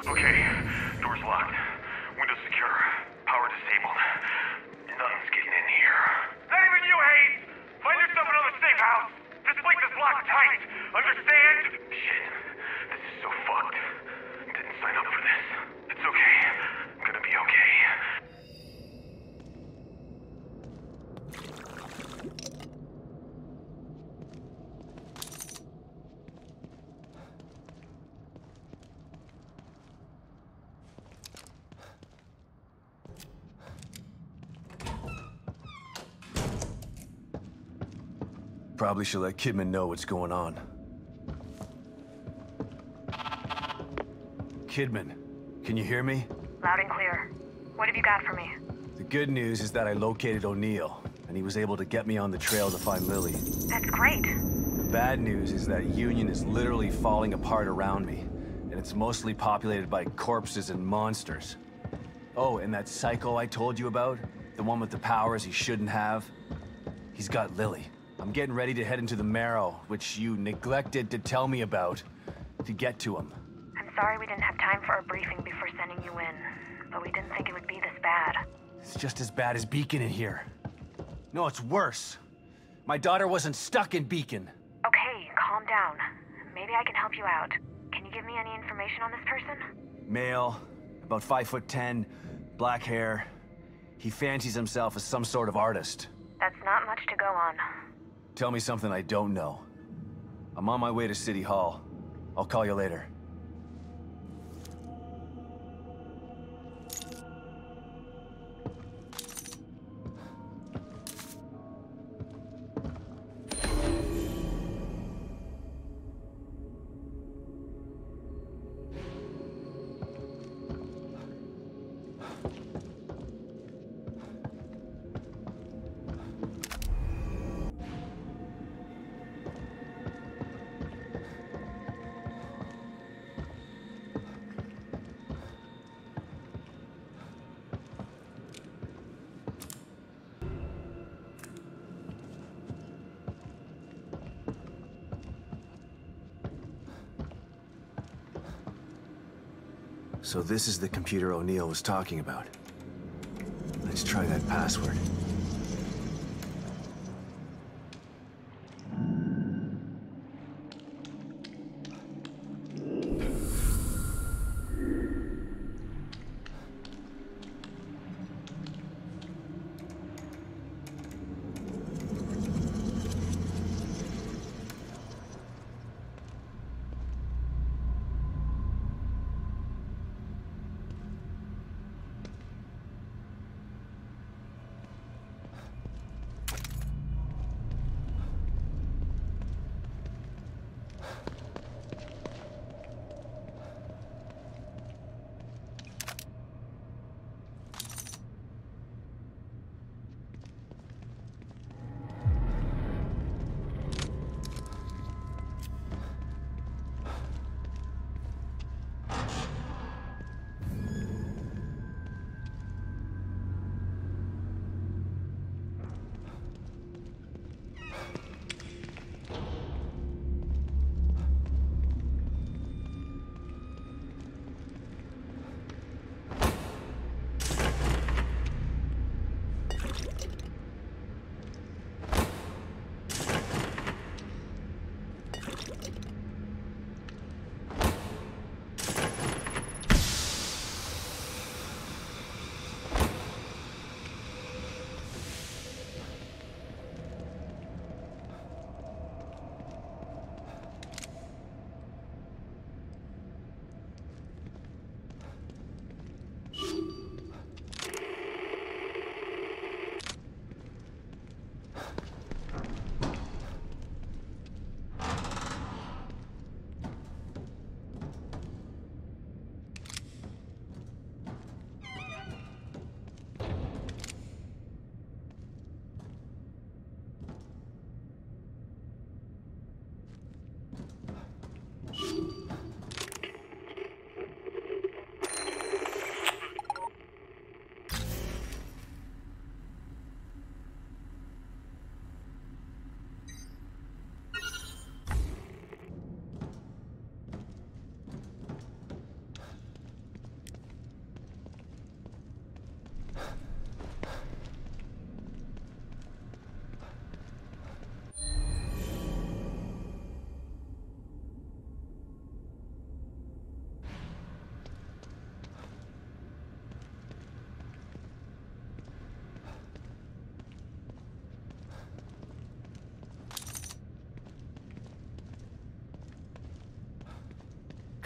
Okay, door's locked. Windows secure. Power disabled. Nothing's getting in here. Not even you, Hayes! Find yourself another safe house! This place is locked tight! Understand? Shit. This is so fucked. Didn't sign up for this. It's okay. I'm gonna be okay. Probably should let Kidman know what's going on. Kidman, can you hear me? Loud and clear. What have you got for me? The good news is that I located O'Neill, and he was able to get me on the trail to find Lily. That's great. The bad news is that Union is literally falling apart around me, and it's mostly populated by corpses and monsters. Oh, and that psycho I told you about? The one with the powers he shouldn't have? He's got Lily. I'm getting ready to head into the Marrow, which you neglected to tell me about, to get to him. I'm sorry we didn't have time for a briefing before sending you in, but we didn't think it would be this bad. It's just as bad as Beacon in here. No, it's worse. My daughter wasn't stuck in Beacon. Okay, calm down. Maybe I can help you out. Can you give me any information on this person? Male, about 5'10", black hair. He fancies himself as some sort of artist. That's not much to go on. Tell me something I don't know. I'm on my way to City Hall. I'll call you later. So this is the computer O'Neill was talking about. Let's try that password.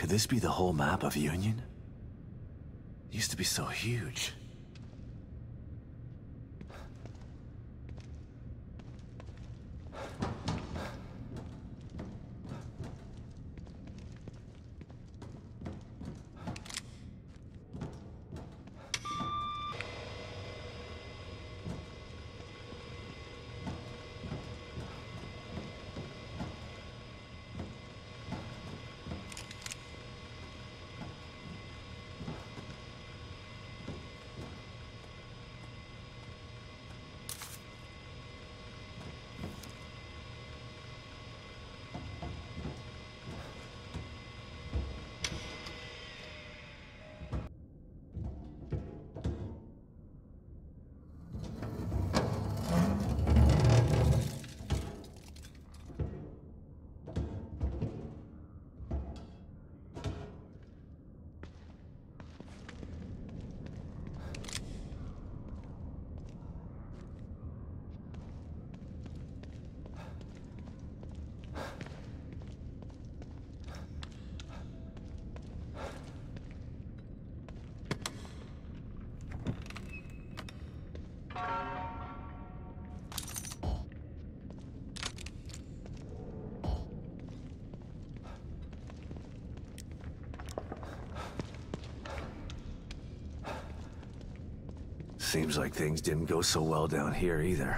Could this be the whole map of Union? It used to be so huge. Seems like things didn't go so well down here either.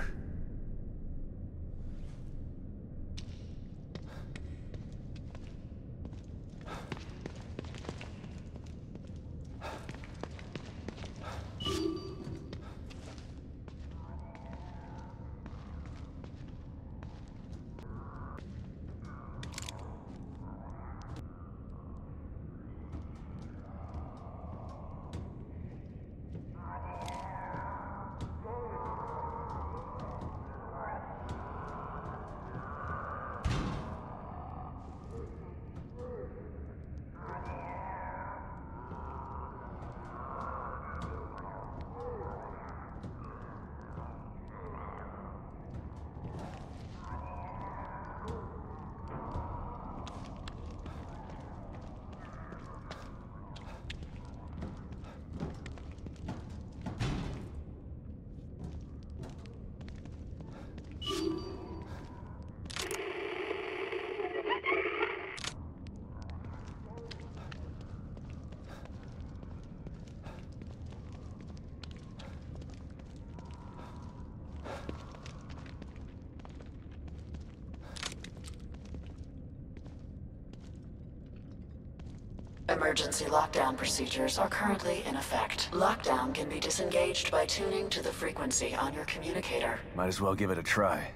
Emergency lockdown procedures are currently in effect. Lockdown can be disengaged by tuning to the frequency on your communicator. Might as well give it a try.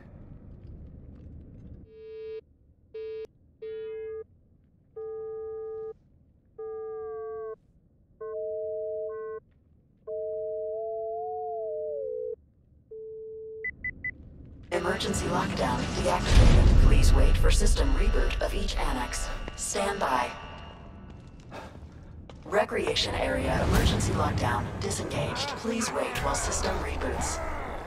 Emergency lockdown deactivated. Please wait for system reboot of each annex. Stand by. Recreation area emergency lockdown disengaged. Please wait while system reboots.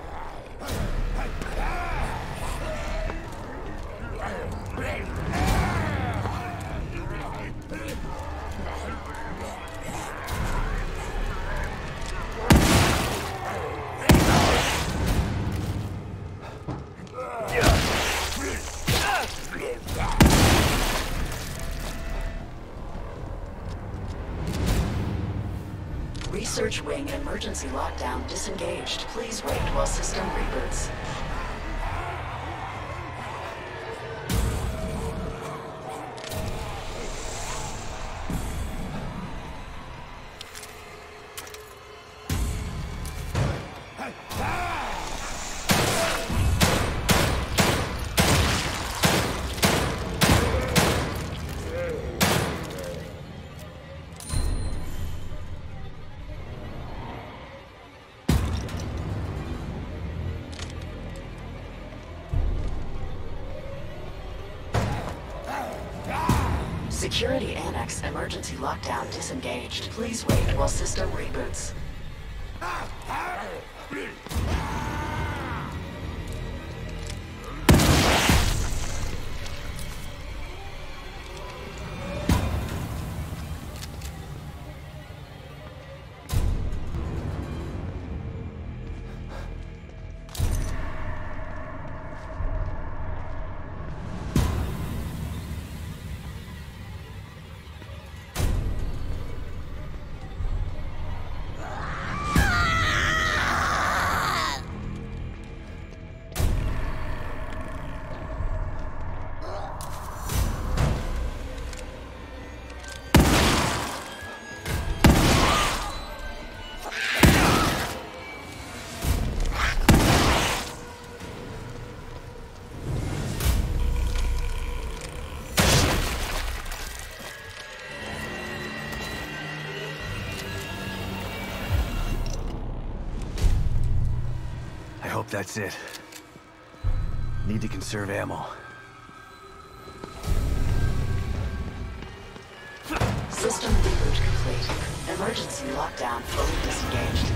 Research wing emergency lockdown disengaged. Please wait while system reboots. Security Annex emergency lockdown disengaged. Please wait while system reboots. That's it. Need to conserve ammo. System reboot complete. Emergency lockdown fully disengaged.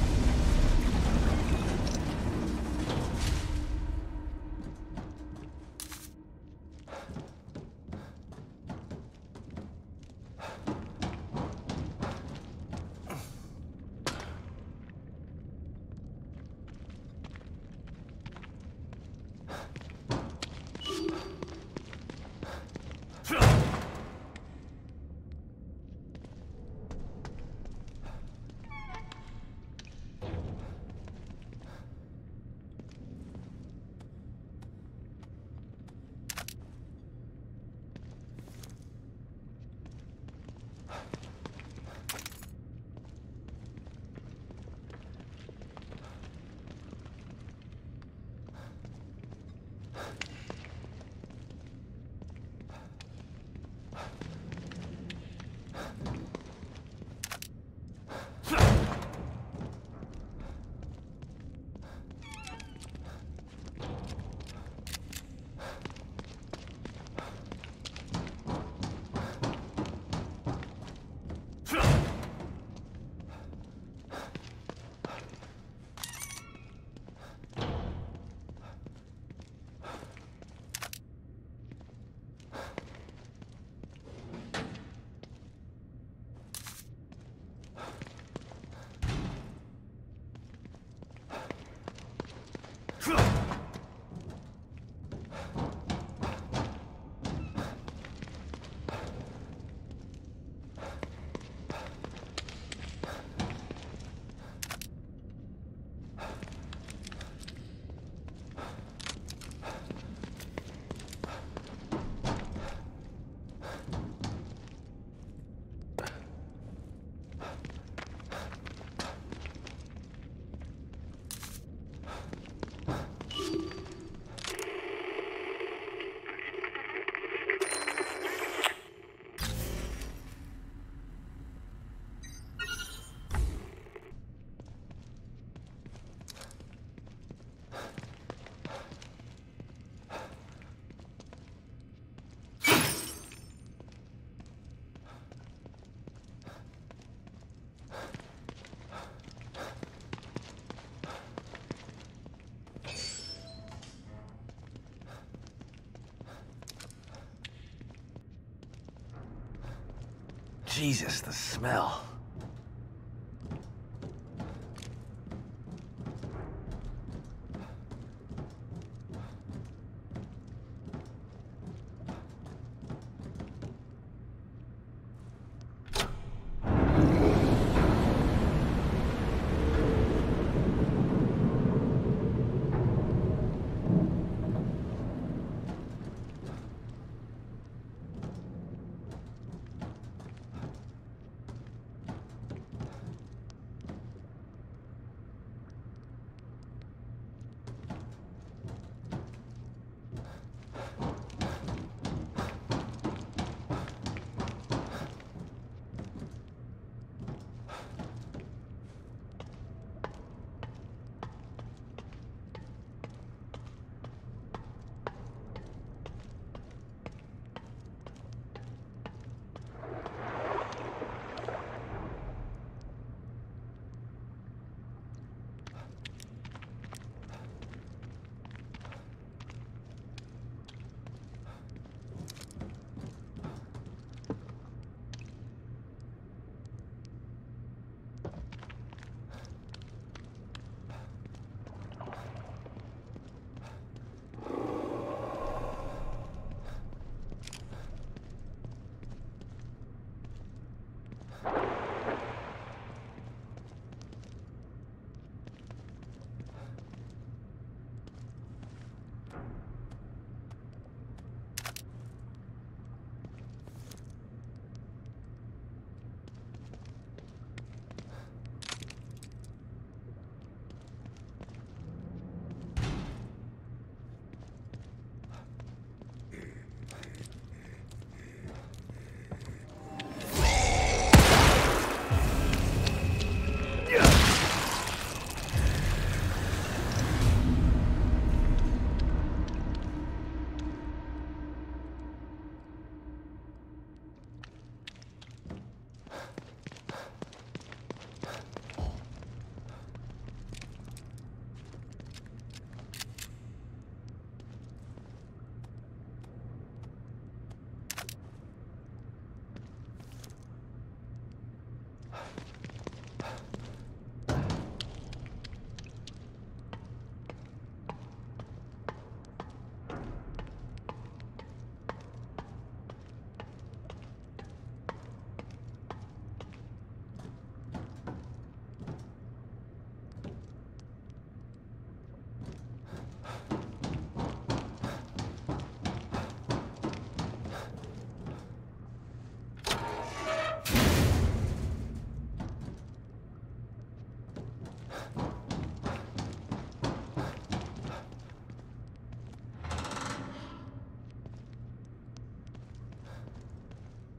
Jesus, the smell.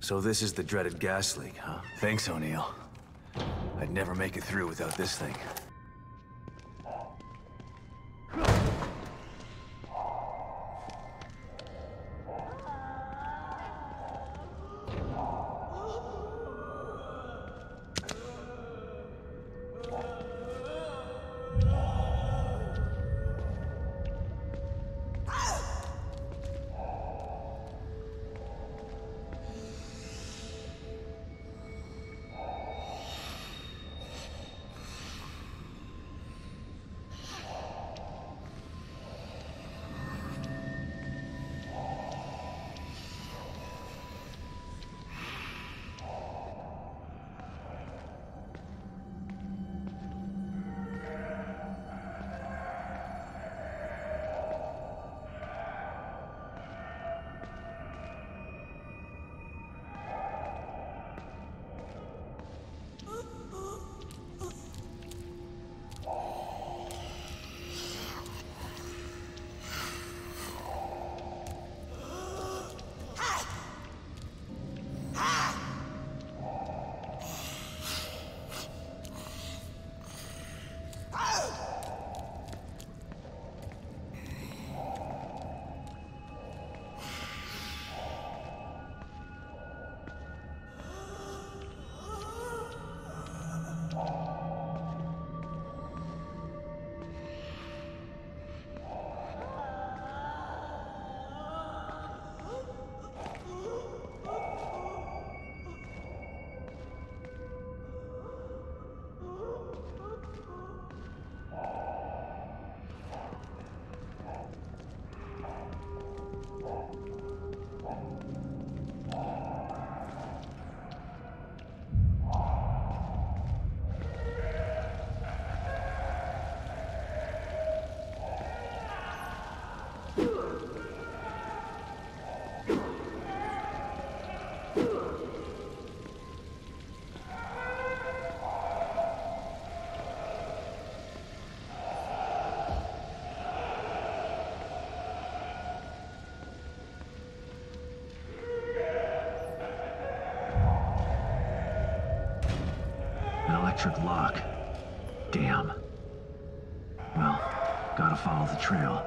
So this is the dreaded gas leak, huh? Thanks, O'Neill. I'd never make it through without this thing. An electric lock. Damn. Well, gotta follow the trail.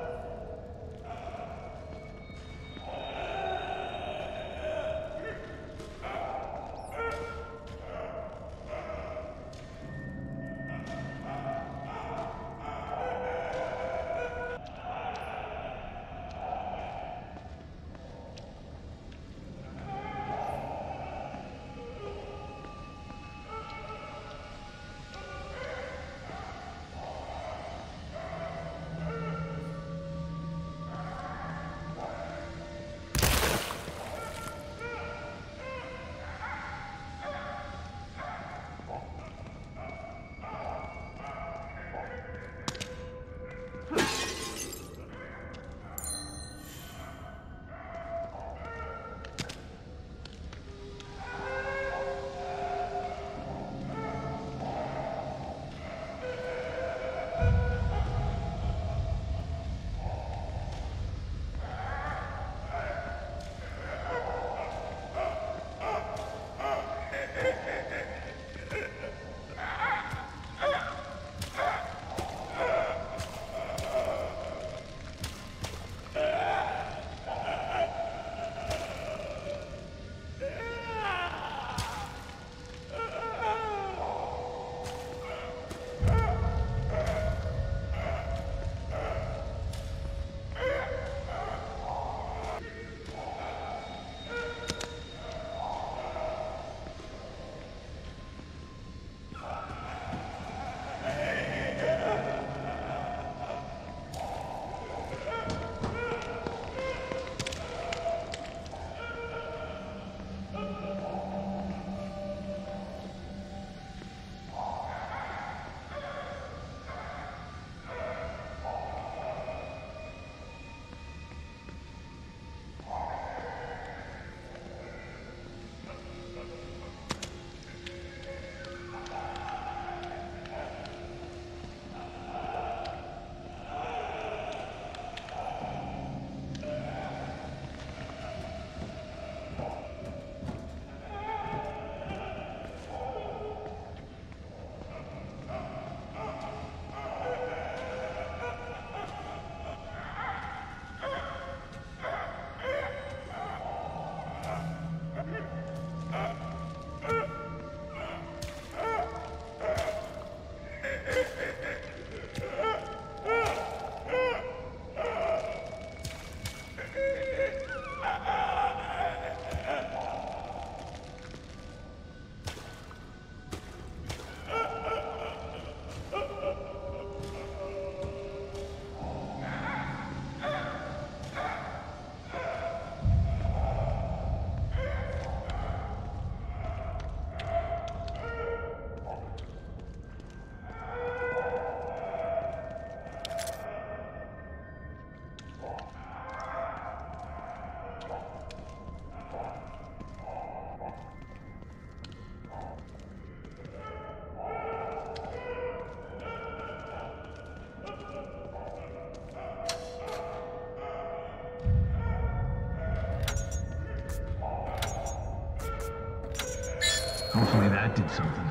detected something.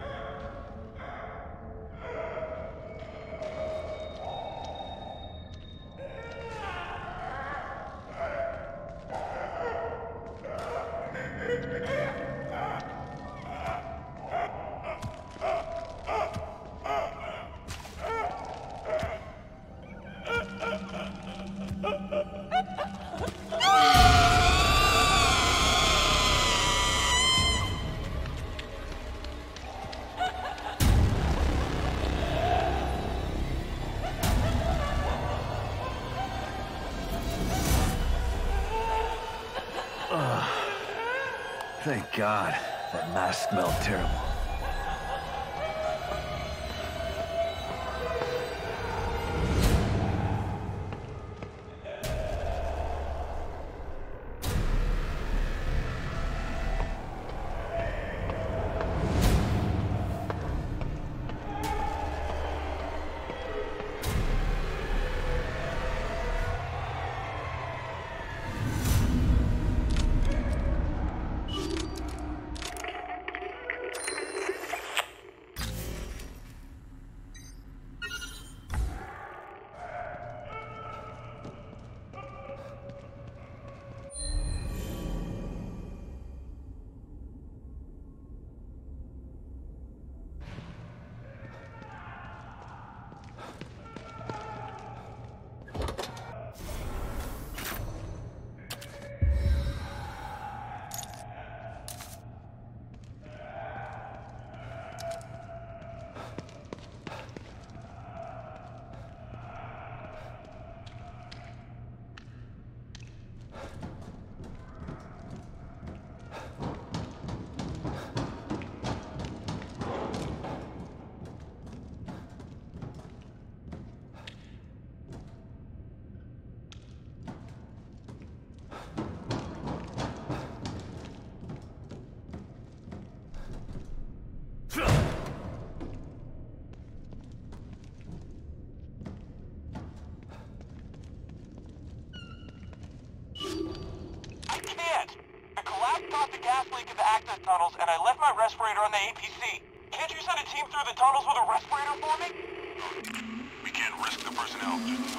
Thank God. That mask smelled terrible. Tunnels, and I left my respirator on the APC. Can't you send a team through the tunnels with a respirator for me? We can't risk the personnel.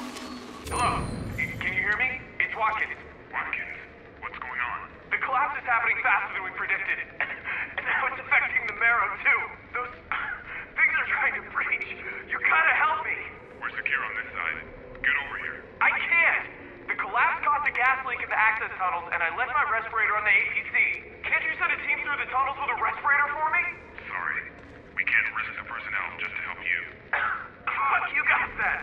Hello? Can you hear me? It's Watkins. Watkins, what's going on? The collapse is happening faster than we predicted. And now it's affecting the Marrow, too. Those things are trying to breach. You gotta help me. We're secure on this side. Get over here. I can't! The collapse caused a gas leak in the access tunnels, and I left my respirator on the APC. Can't you send a team through the tunnels with a respirator for me? Sorry. We can't risk the personnel just to help you. Fuck you guys then!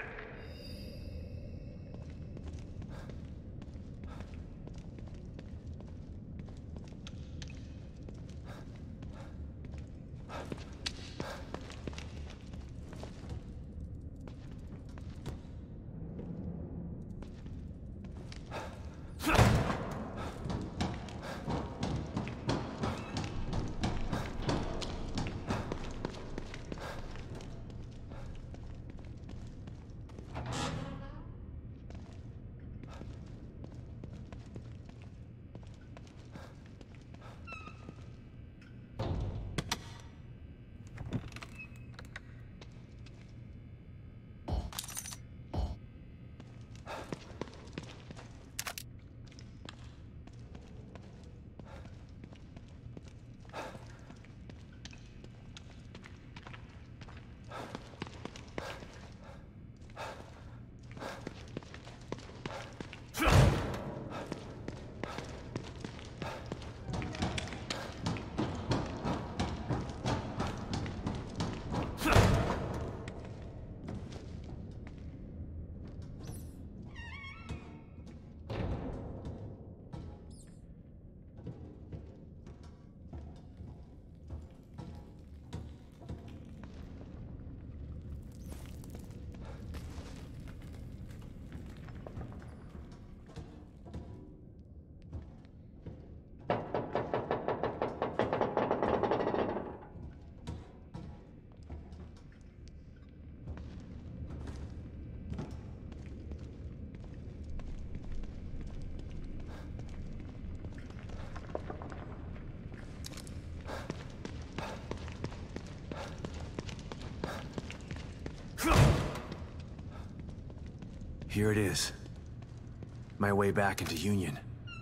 Here it is. My way back into Union.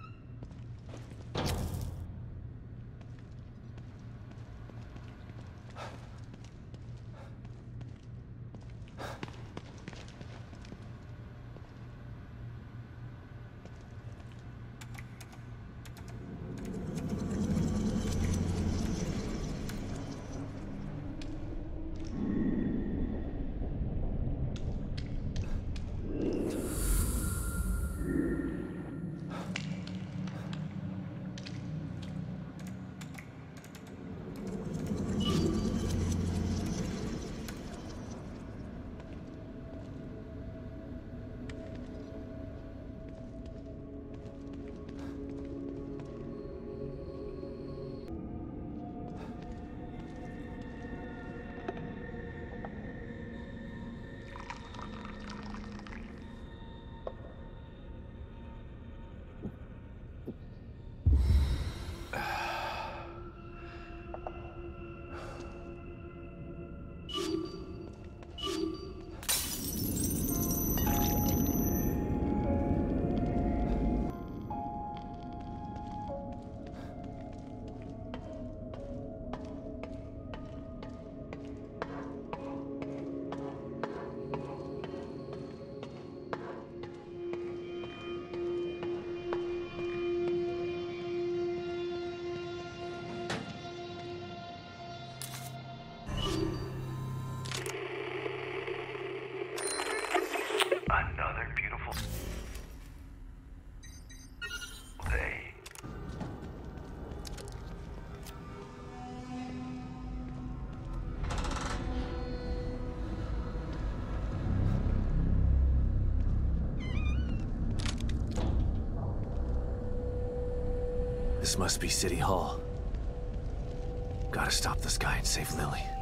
Another beautiful day. This must be City Hall. Gotta stop this guy and save Lily.